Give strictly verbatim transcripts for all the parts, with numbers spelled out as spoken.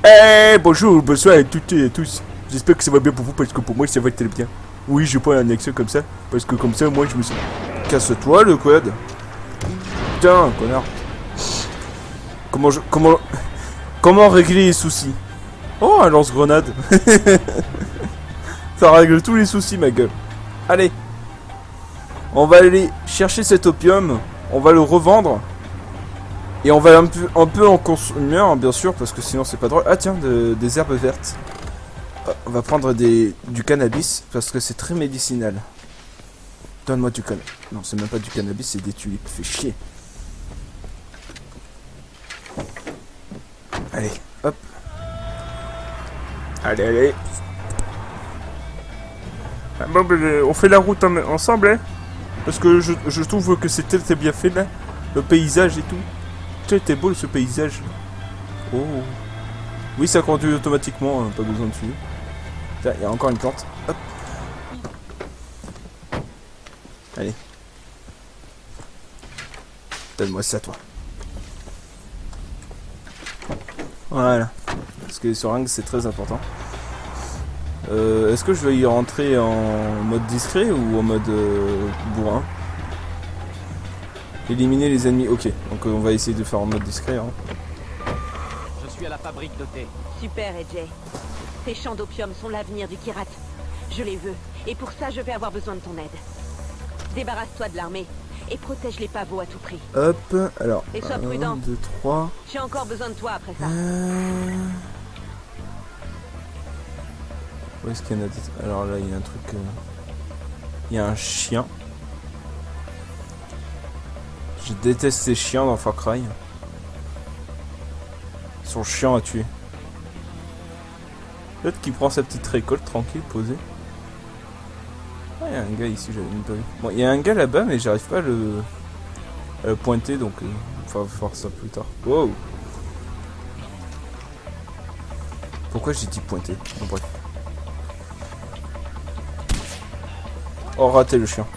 Eh, bonjour, bonsoir à toutes et à tous. J'espère que ça va bien pour vous parce que pour moi ça va très bien. Oui, je prends un accent comme ça parce que comme ça, moi je me sens. Casse-toi le code. Putain, connard. Comment je. Comment. Comment régler les soucis? Oh, un lance-grenade. Ça règle tous les soucis, ma gueule. Allez. On va aller chercher cet opium. On va le revendre. Et on va un peu, un peu en consommer, hein, bien sûr, parce que sinon c'est pas drôle. Ah tiens, de, des herbes vertes. On va prendre des, du cannabis, parce que c'est très médicinal. Donne-moi du cannabis. Non, c'est même pas du cannabis, c'est des tulipes. Fais chier. Allez, hop. Allez, allez. Ah, bon, ben, on fait la route en, ensemble, hein. Parce que je, je trouve que c'est très, très bien fait, là. Le paysage et tout. C'était beau ce paysage. Oh. Oui, ça conduit automatiquement, hein, pas besoin de suivre. Tiens, il y a encore une plante. Hop. Allez. Donne-moi ça, toi. Voilà. Parce que les seringues, c'est très important. Euh, Est-ce que je vais y rentrer en mode discret ou en mode euh, bourrin? Éliminer les ennemis, ok. Donc euh, on va essayer de faire en mode discret. Hein. Je suis à la fabrique de thé. Super, A J. Ces champs d'opium sont l'avenir du Kirat. Je les veux, et pour ça je vais avoir besoin de ton aide. Débarrasse-toi de l'armée, et protège les pavots à tout prix. Hop, alors... Et sois prudent. un, deux, trois... J'ai encore besoin de toi après ça. Euh... Où est-ce qu'il y en a d'autres? Alors là, il y a un truc... Euh... Il y a un chien. Je déteste ces chiens dans Far Cry. Ils sont chiants à tuer. L'autre qui prend sa petite récolte tranquille, posée. Ah, il y a un gars ici, j'avais même pas vu. Bon, il y a un gars là-bas, mais j'arrive pas à le... à le pointer, donc... Euh... Enfin, on va faire ça plus tard. Wow! Pourquoi j'ai dit pointer? Bon, bref. Oh, raté le chien.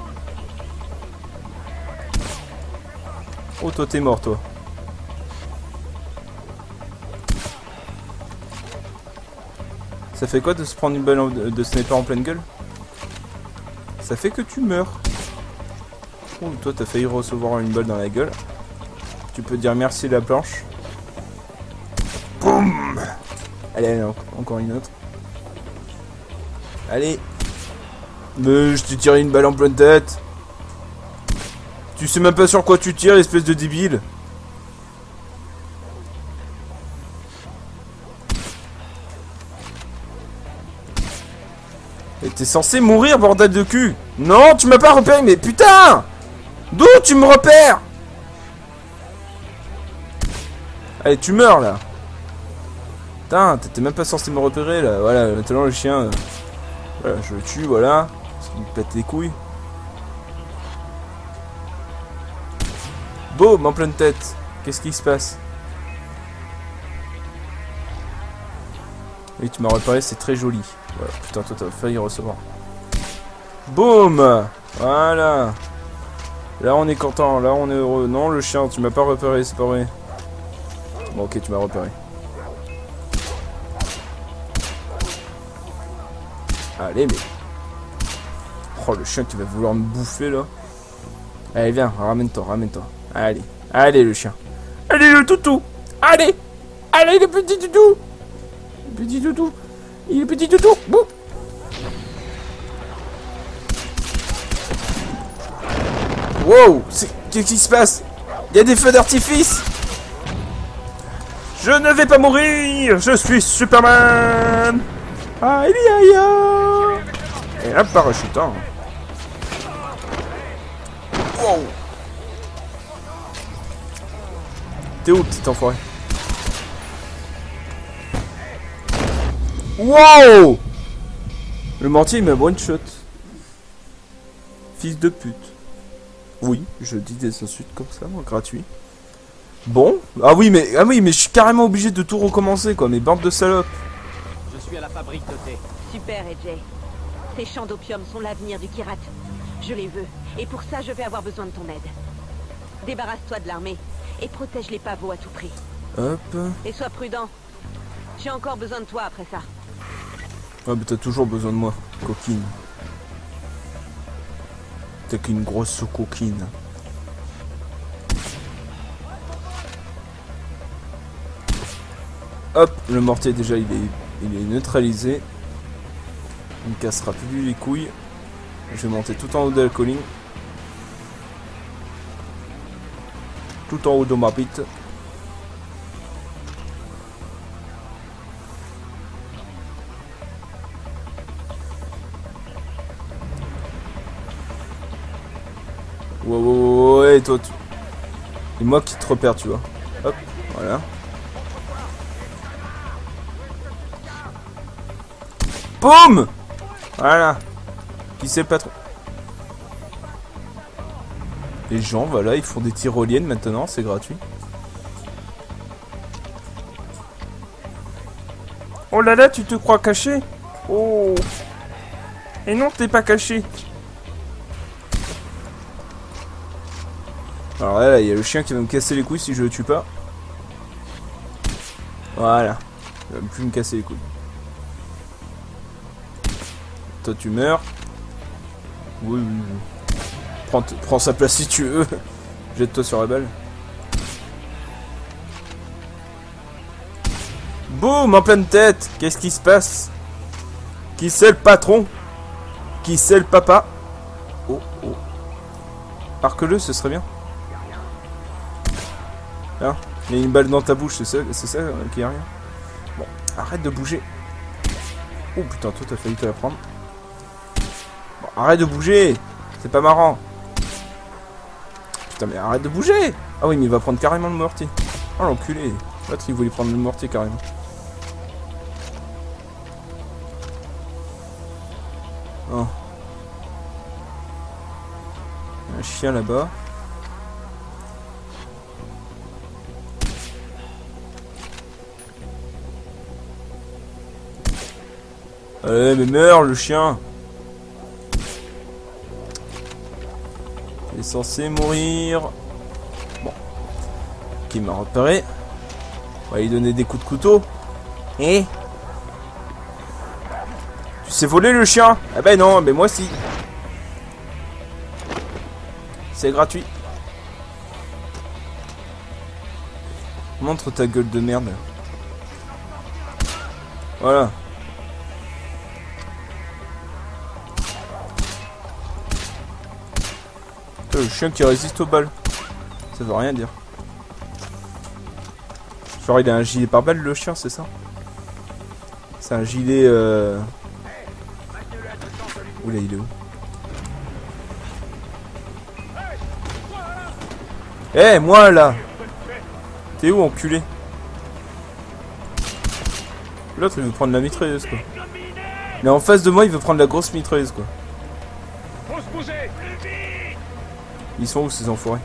Oh, toi t'es mort, toi. Ça fait quoi de se prendre une balle en, de sniper en pleine gueule? Ça fait que tu meurs. Oh, toi t'as failli recevoir une balle dans la gueule. Tu peux dire merci la planche. Boum. Allez, allez, encore une autre. Allez. Mais je t'ai tiré une balle en pleine tête. Tu sais même pas sur quoi tu tires, espèce de débile. Et t'es censé mourir, bordel de cul. Non, tu m'as pas repéré, mais putain. D'où tu me repères? Allez, tu meurs, là. Putain, t'étais même pas censé me repérer, là. Voilà, maintenant le chien... Euh, voilà, je le tue, voilà. Parce qu'il me pète les couilles. Boum, en pleine tête. Qu'est-ce qui se passe? Oui, tu m'as repéré, c'est très joli. Voilà, putain, toi, t'as failli recevoir. Boum. Voilà. Là, on est content. Là, on est heureux. Non, le chien, tu m'as pas repéré, c'est pas vrai. Bon, ok, tu m'as repéré. Allez, mais... Oh, le chien qui va vouloir me bouffer, là. Allez, viens, ramène-toi, ramène-toi. Allez, allez le chien. Allez le toutou. Allez. Allez le petit toutou. Le petit toutou. Il est petit toutou. Bouh. Wow. Qu'est-ce qui se passe? Il y a des feux d'artifice. Je ne vais pas mourir. Je suis Superman. Aïe aïe aïe. Et un parachutant. Wow. T'es où, petit enfoiré? Wow! Le mortier, il m'a one shot. Fils de pute. Oui, je dis des insultes comme ça, moi, gratuit. Bon. Ah oui, mais ah oui, mais je suis carrément obligé de tout recommencer, quoi. Mes bandes de salopes. Je suis à la fabrique de thé. Super, A J. Ces champs d'opium sont l'avenir du Kirat. Je les veux, et pour ça je vais avoir besoin de ton aide. Débarrasse-toi de l'armée, et protège les pavots à tout prix. Hop. Et sois prudent. J'ai encore besoin de toi après ça. Ouais, mais t'as toujours besoin de moi, coquine. T'es qu'une grosse coquine. Hop, le mortier déjà il est, il est neutralisé. Il me cassera plus les couilles. Je vais monter tout en haut de la colline. Tout en haut de ma bite. Ouais, ouais, ouais, ouais, toi, tu... C'est moi qui te repère, tu vois. Hop, voilà. Boum! Voilà. Qui c'est le patron? Les gens, voilà, ils font des tyroliennes maintenant, c'est gratuit. Oh là là, tu te crois caché? Oh! Et non, t'es pas caché. Alors là, il y a le chien qui va me casser les couilles si je le tue pas. Voilà. Il va plus me casser les couilles. Toi, tu meurs. Oui, oui, oui. Prends, prends sa place si tu veux. Jette-toi sur la balle. Boum, en pleine tête. Qu'est-ce qui se passe? Qui c'est le patron? Qui c'est le papa? Oh, oh. Arque-le, ce serait bien. Là, il y a une balle dans ta bouche, c'est ça, c'est ça euh, qui a rien. Bon, arrête de bouger. Oh putain, toi t'as failli te la prendre. Bon, arrête de bouger. C'est pas marrant. Putain, mais arrête de bouger. Ah oui, mais il va prendre carrément le mortier. Oh l'enculé. L'autre il voulait prendre le mortier carrément. Oh. Il y a un chien là-bas. Allez, mais meurs le chien. Il est censé mourir. Bon. Ok, il m'a repéré. On va lui donner des coups de couteau. Eh? Tu sais voler le chien? Ah ben non, mais moi si. C'est gratuit. Montre ta gueule de merde. Voilà. Le chien qui résiste aux balles. Ça veut rien dire. Genre il a un gilet pare-balles le chien, c'est ça? C'est un gilet euh... Oula, il est où? Eh hey, moi là! T'es où enculé? L'autre il veut prendre la mitrailleuse quoi. Mais en face de moi il veut prendre la grosse mitrailleuse quoi. Ils sont où ces enfoirés?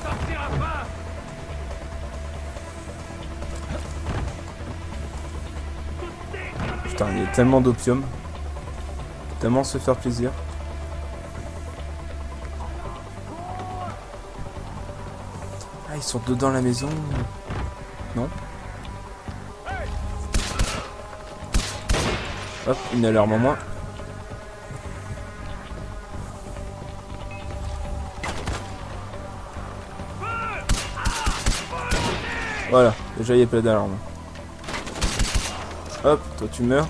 Putain, il y a tellement d'opium. Tellement se faire plaisir. Ah, ils sont dedans la maison. Non? Hop, une alarme en moins. Voilà, déjà il n'y a pas d'alarme. Hop, toi tu meurs.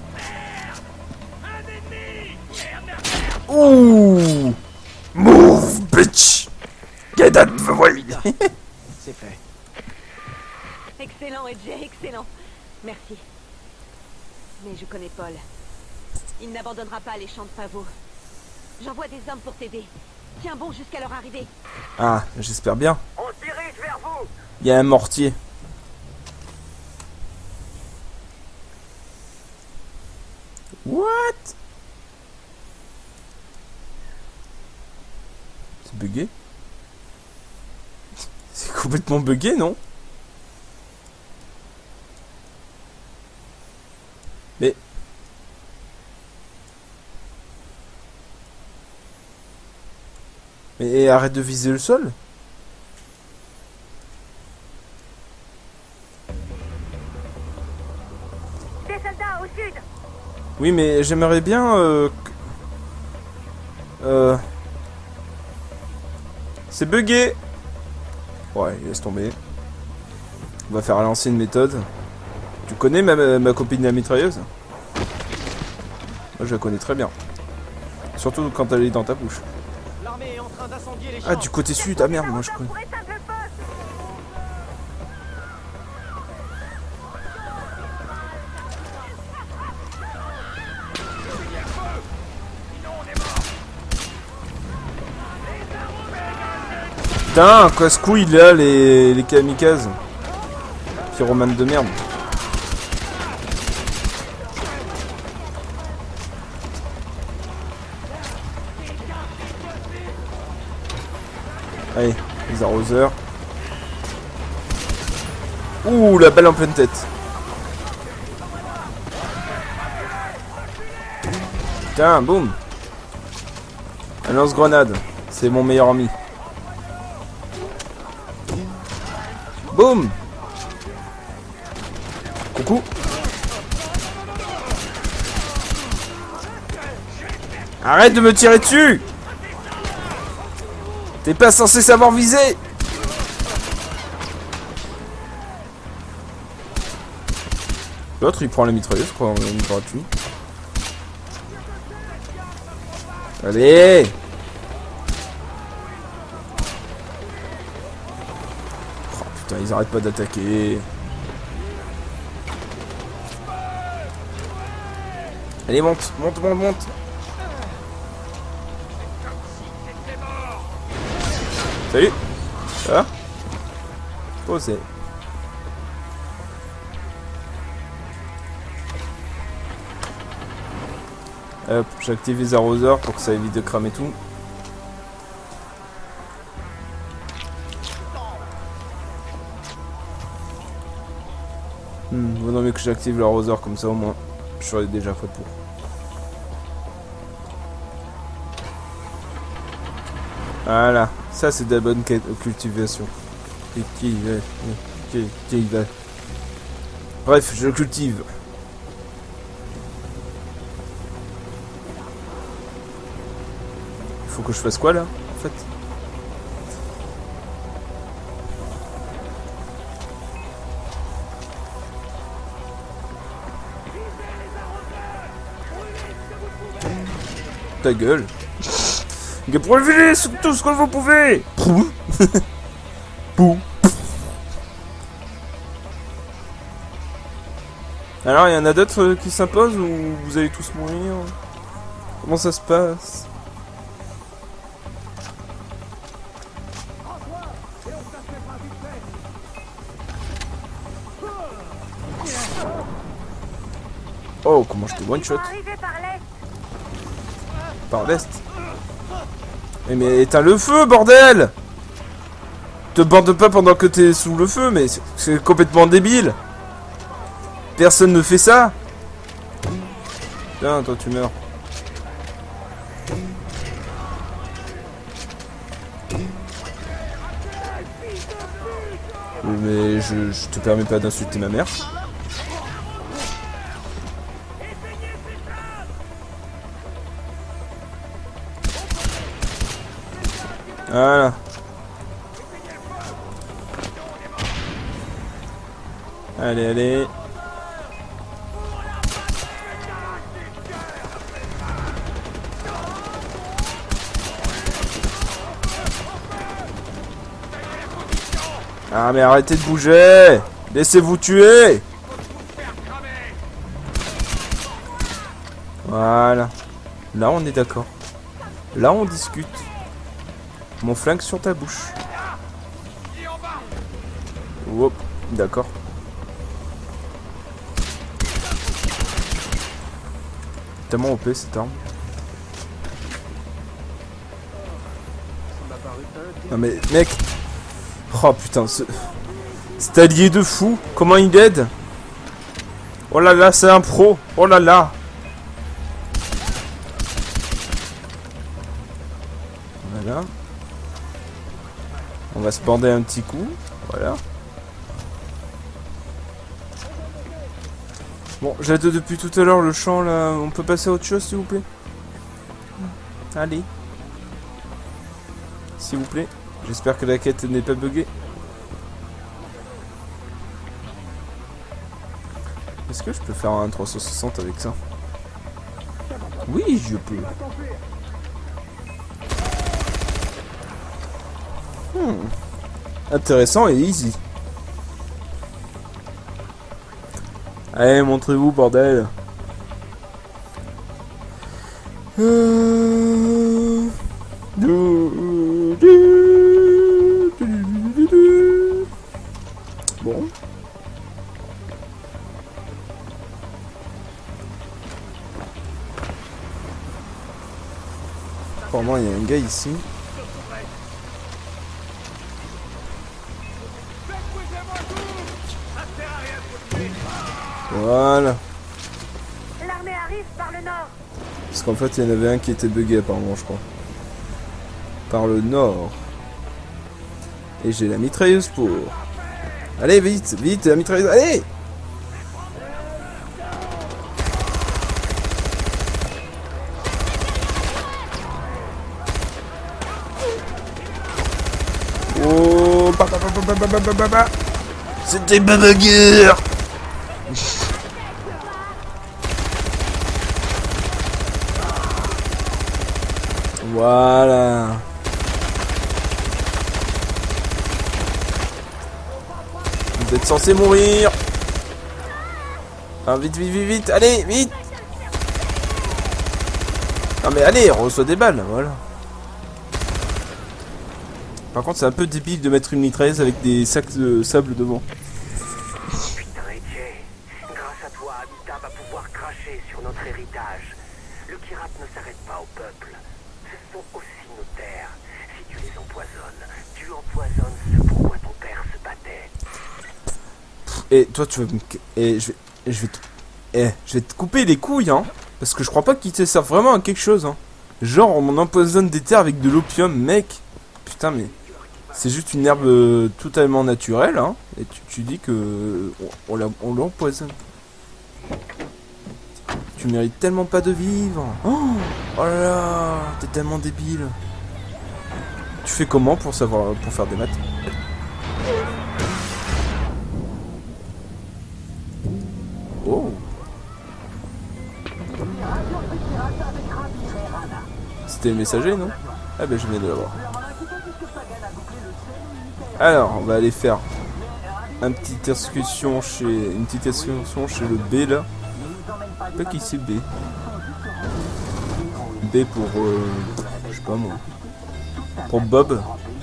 Ouh! Move, bitch! Get out of the way! C'est fait. Excellent, Edge, excellent. Merci. Mais je connais Paul. Il n'abandonnera pas les champs de pavots. J'envoie des hommes pour t'aider. Tiens bon jusqu'à leur arrivée. Ah, j'espère bien. On se dirige vers vous. Il y a un mortier. What? C'est bugué? C'est complètement bugué, non? Mais... Mais arrête de viser le sol. Des soldats au sud. Oui, mais j'aimerais bien... Euh... euh... C'est bugué. Ouais, laisse tomber. On va faire à l'ancienne méthode. Tu connais ma, ma copine la mitrailleuse? Moi je la connais très bien. Surtout quand elle est dans ta bouche. L'armée est en train d'incendier les champs. Ah, du côté sud, ah merde, moi je connais. Putain, casse-couille là, les, les kamikazes. Pyromane de merde. Allez, les arroseurs. Ouh, la balle en pleine tête. Putain, boum. Un lance-grenade. C'est mon meilleur ami. Boum. Coucou. Arrête de me tirer dessus. T'es pas censé savoir viser. L'autre il prend la mitrailleuse quoi, on est gratuit. Allez. Oh putain, ils arrêtent pas d'attaquer. Allez, monte, monte, monte, monte. Salut. Ça va? Posez. Hop, j'active les arroseurs pour que ça évite de cramer tout. Hmm, vaut mieux que j'active l'arroseur comme ça au moins. Je serai déjà prêt pour. Voilà, ça c'est de la bonne cultivation. Bref, je cultive. Il faut que je fasse quoi là, en fait? Ta gueule. Brûlez tout ce que vous pouvez. Pou. Pou. Alors, il y en a d'autres qui s'imposent ou vous allez tous mourir? Comment ça se passe? Oh, comment je te one shot? Par l'est. Mais, mais éteins le feu, bordel! Te borde pas pendant que t'es sous le feu, mais c'est complètement débile. Personne ne fait ça. Tiens, toi tu meurs. Mais je, je te permets pas d'insulter ma mère. Voilà. Allez, allez. Ah mais arrêtez de bouger. Laissez-vous tuer. Voilà. Là on est d'accord. Là on discute. Mon flingue sur ta bouche. Hop, d'accord. Tellement O P cette arme. Non mais mec. Oh putain, ce... cet allié de fou. Comment il aide? Oh là là, c'est un pro. Oh là là. Voilà. On va se bander un petit coup. Voilà. Bon, j'aide depuis tout à l'heure le champ là. On peut passer à autre chose s'il vous plaît? Allez. S'il vous plaît. J'espère que la quête n'est pas buggée. Est-ce que je peux faire un trois cent soixante avec ça? Oui, je peux. Hmm. Intéressant et easy. Allez, montrez-vous, bordel. Euh... Bon. Apparemment, il y a un gars ici. Voilà. L'armée arrive par le nord. Parce qu'en fait, il y en avait un qui était bugué apparemment, je crois. Par le nord. Et j'ai la mitrailleuse pour. Allez, vite, vite, la mitrailleuse, allez! Oh, ba, ba, ba, ba, ba, ba, ba, ba, ba. C'était babagueur. Voilà. Vous êtes censé mourir. Ah, vite, vite, vite, vite. Allez, vite. Non mais allez, on reçoit des balles, voilà. Par contre, c'est un peu débile de mettre une mitrailleuse avec des sacs de sable devant. Putain, Jay, grâce à toi, Amita va pouvoir cracher sur notre héritage. Le Kirat ne s'arrête pas au peuple. Ce sont aussi nos terres. Si tu les empoisonnes, tu empoisonnes ce pourquoi ton père se battait. Et toi, tu vas me... Et je vais... Et je vais te... Eh, je vais te couper les couilles, hein. Parce que je crois pas qu'ils te servent vraiment à quelque chose, hein. Genre, on empoisonne des terres avec de l'opium, mec. Putain, mais... C'est juste une herbe euh, totalement naturelle, hein. Et tu, tu dis que... On, on, on l'empoisonne. Tu mérites tellement pas de vivre. Oh, oh là là, t'es tellement débile. Tu fais comment pour savoir... Pour faire des maths? Oh. C'était le messager, non? Ah ben je viens de l'avoir. Alors, on va aller faire une petite excursion chez une petite excursion chez le B là. Je sais pas qui c'est B. B pour euh, je sais pas moi. Pour Bob.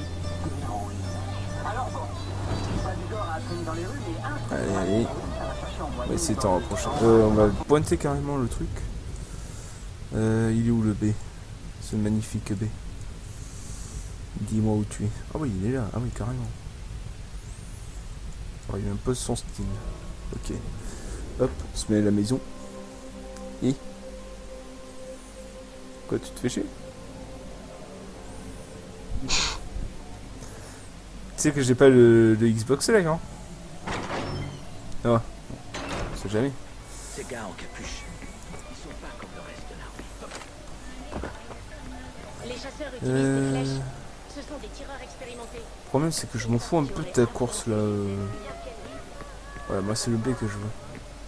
Allez, allez. On va essayer de t'en rapprocher. Euh, on va pointer carrément le truc. Euh, il est où le B? Ce magnifique B. Dis-moi où tu es. Ah oui, il est là. Ah oui, carrément. Alors, il impose son style. Ok. Hop, on se met à la maison. Et... Quoi, tu te fais chier? Tu sais que j'ai pas le, le Xbox Live, hein? Ah. On sait jamais. Ces gars en capuche, ils sont pas comme le reste de l'armée. Les chasseurs utilisent Euh... des flèches. Ce sont des tireurs expérimentés. Le problème c'est que je m'en fous un peu de ta course là. euh. Ouais, moi c'est le B que je veux.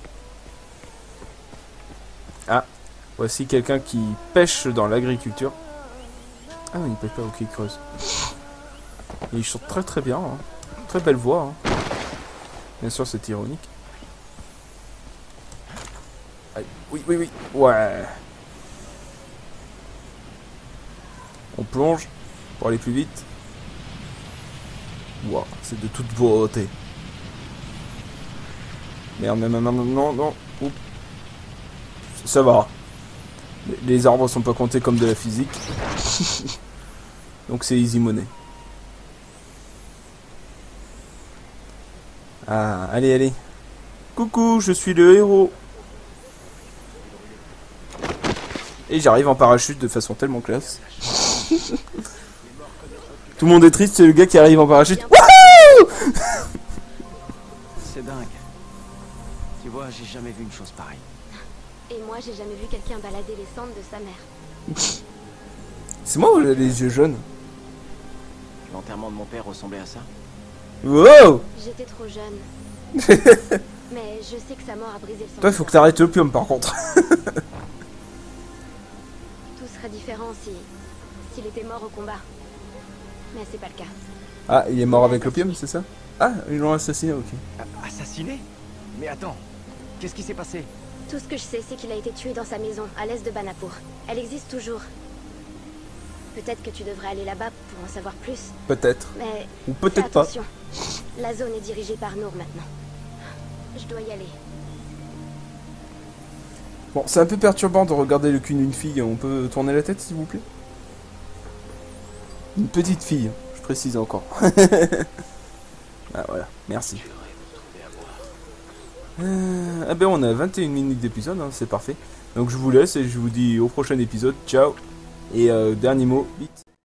Ah, voici quelqu'un qui pêche dans l'agriculture. Ah non, il pêche pas, ok, il creuse. Et il chante très très bien, hein. Très belle voix, hein. Bien sûr c'est ironique. Allez, oui, oui, oui, ouais. On plonge pour aller plus vite. Wow, c'est de toute beauté. Merde, merde, merde, non, non. Oups. Ça va. Les arbres sont pas comptés comme de la physique. Donc c'est easy money. Ah, allez, allez. Coucou, je suis le héros. Et j'arrive en parachute de façon tellement classe. Tout le monde est triste, c'est le gars qui arrive en parachute. Wouhou! C'est dingue. Tu vois, j'ai jamais vu une chose pareille. Et moi, j'ai jamais vu quelqu'un balader les cendres de sa mère. C'est moi ou j'ai les yeux jaunes? L'enterrement de mon père ressemblait à ça. Wow. J'étais trop jeune. Mais je sais que sa mort a brisé le sang. Toi, il faut que t'arrêtes l'opium par contre. Tout serait différent si... s'il était mort au combat. Mais c'est pas le cas. Ah, il est mort avec l'opium, c'est ça? Ah, ils l'ont assassiné, ok. A- Assassiné? Mais attends, qu'est-ce qui s'est passé? Tout ce que je sais, c'est qu'il a été tué dans sa maison, à l'est de Banapur. Elle existe toujours. Peut-être que tu devrais aller là-bas pour en savoir plus. Peut-être. Mais... Ou peut-être fais pas. attention. La zone est dirigée par Nour maintenant. Je dois y aller. Bon, c'est un peu perturbant de regarder le cul d'une fille. On peut tourner la tête, s'il vous plaît? Une petite fille, je précise encore. Ah voilà, merci. Euh, ah ben on a vingt et une minutes d'épisode, hein, c'est parfait. Donc je vous laisse et je vous dis au prochain épisode. Ciao. Et euh, dernier mot, vite.